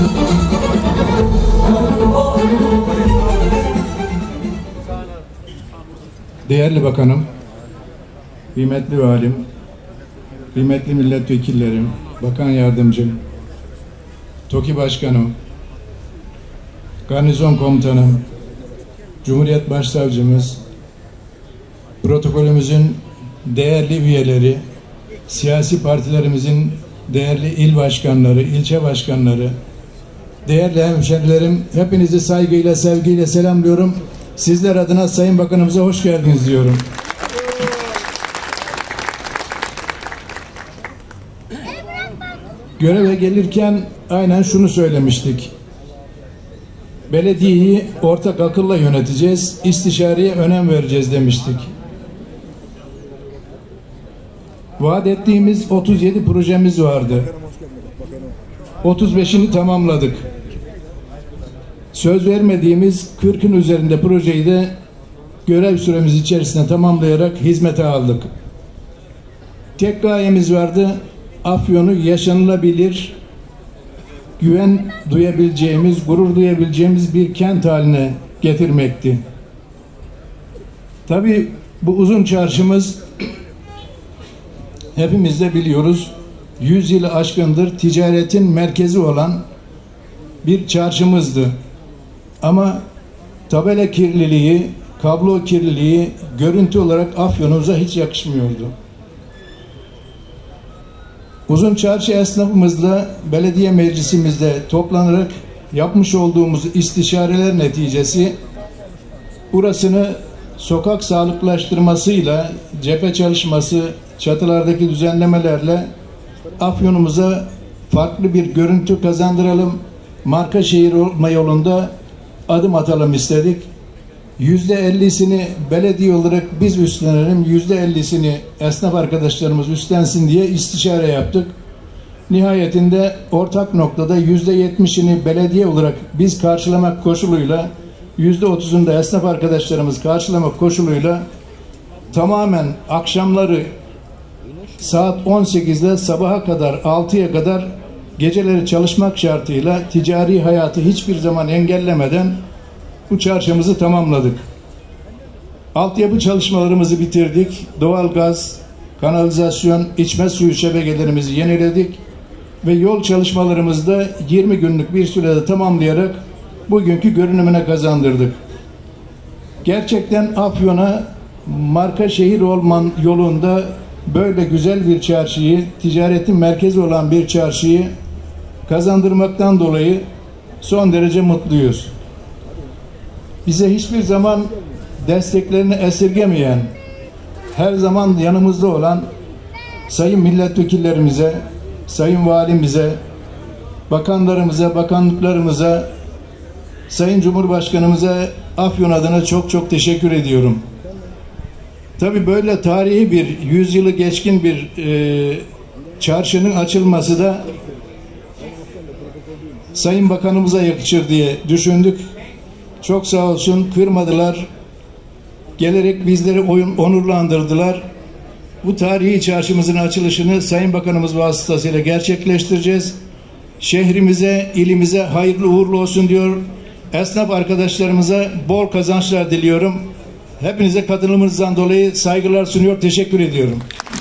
Değerli bakanım, kıymetli valim, kıymetli milletvekillerim, bakan yardımcım, TOKİ başkanım, garnizon komutanım, Cumhuriyet Başsavcımız, protokolümüzün değerli üyeleri, siyasi partilerimizin değerli il başkanları, ilçe başkanları, değerli hemşerilerim, hepinizi saygıyla, sevgiyle selamlıyorum. Sizler adına Sayın Bakanımıza hoş geldiniz diyorum. Göreve gelirken aynen şunu söylemiştik. Belediyeyi ortak akılla yöneteceğiz, istişareye önem vereceğiz demiştik. Vaat ettiğimiz 37 projemiz vardı. 35'ini tamamladık. Söz vermediğimiz 40'ın üzerinde projeyi de görev süremiz içerisinde tamamlayarak hizmete aldık. Tek gayemiz vardı, Afyon'u yaşanılabilir, güven duyabileceğimiz, gurur duyabileceğimiz bir kent haline getirmekti. Tabii bu uzun çarşımız hepimiz de biliyoruz, 100 yılı aşkındır ticaretin merkezi olan bir çarşımızdı. Ama tabela kirliliği, kablo kirliliği görüntü olarak Afyon'umuza hiç yakışmıyordu. Uzun çarşı esnafımızla belediye meclisimizde toplanarak yapmış olduğumuz istişareler neticesi burasını sokak sağlıklaştırmasıyla, cephe çalışması, çatılardaki düzenlemelerle Afyon'umuza farklı bir görüntü kazandıralım, marka şehir olma yolunda adım atalım istedik. %50'sini belediye olarak biz üstlenelim, %50'sini esnaf arkadaşlarımız üstlensin diye istişare yaptık. Nihayetinde ortak noktada %70'ini belediye olarak biz karşılamak koşuluyla, %30'unu da esnaf arkadaşlarımız karşılamak koşuluyla tamamen akşamları saat 18'de sabaha kadar 6'ya kadar geceleri çalışmak şartıyla ticari hayatı hiçbir zaman engellemeden bu çarşımızı tamamladık. Altyapı çalışmalarımızı bitirdik. Doğalgaz, kanalizasyon, içme suyu şebekelerimizi yeniledik ve yol çalışmalarımızı da 20 günlük bir sürede tamamlayarak bugünkü görünümüne kazandırdık. Gerçekten Afyon'a marka şehir olman yolunda böyle güzel bir çarşıyı, ticaretin merkezi olan bir çarşıyı kazandırmaktan dolayı son derece mutluyuz. Bize hiçbir zaman desteklerini esirgemeyen, her zaman yanımızda olan sayın milletvekillerimize, sayın valimize, bakanlarımıza, bakanlıklarımıza, sayın Cumhurbaşkanımıza Afyon adına çok çok teşekkür ediyorum. Tabii böyle tarihi bir, 100 yılı geçkin bir çarşının açılması da Sayın Bakanımıza yakışır diye düşündük. Çok sağ olsun, kırmadılar. Gelerek bizleri onurlandırdılar. Bu tarihi çarşımızın açılışını Sayın Bakanımız vasıtasıyla gerçekleştireceğiz. Şehrimize, ilimize hayırlı uğurlu olsun diyor. Esnaf arkadaşlarımıza bol kazançlar diliyorum. Hepinize katılımınızdan dolayı saygılar sunuyor, teşekkür ediyorum.